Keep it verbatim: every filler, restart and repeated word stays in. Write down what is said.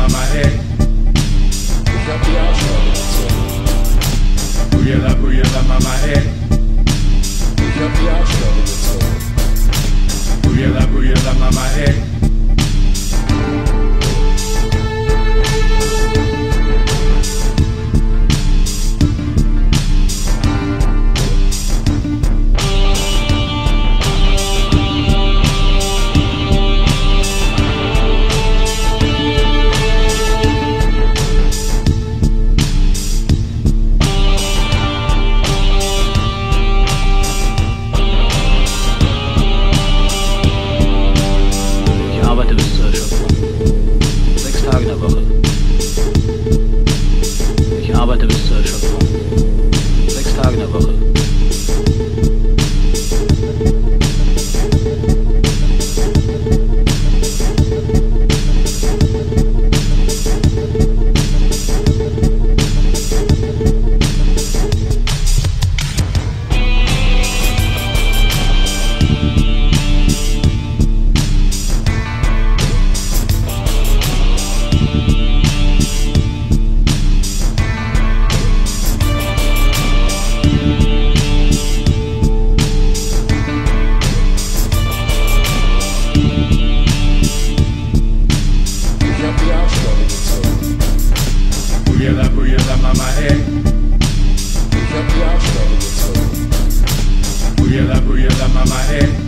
Mama, ey. Ich hab die Arschkarte gezogen. Bujala, bujala, Mama, ey. Ich hab die Arschkarte gezogen. Bujala, bujala, Mama, ey. Bujala, bujala, Mama, ey. Ich hab die Arschkarte gezogen. Bujala, bujala, Mama, ey.